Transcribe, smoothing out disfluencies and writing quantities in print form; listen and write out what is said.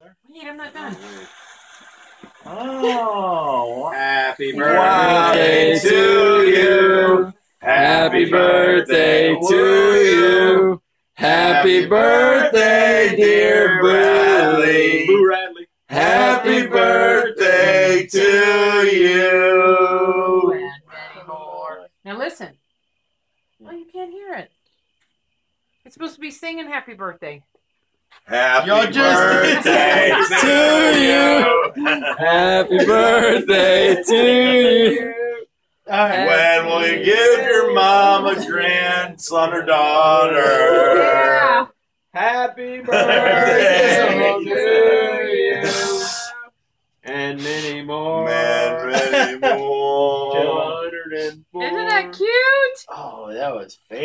Wait, I'm not done. Oh. Happy birthday to you. Happy birthday to you. Happy birthday, dear Bradley. Boo Radley. Happy birthday to you. And many more. Now listen. Oh, you can't hear it. It's supposed to be singing happy birthday. Happy Y'all just- birthday to you. Happy birthday to you. When will you give your mom a grandson or daughter? Yeah. Happy birthday to you. And many more. Many more. 204. Isn't that cute? Oh, that was fantastic.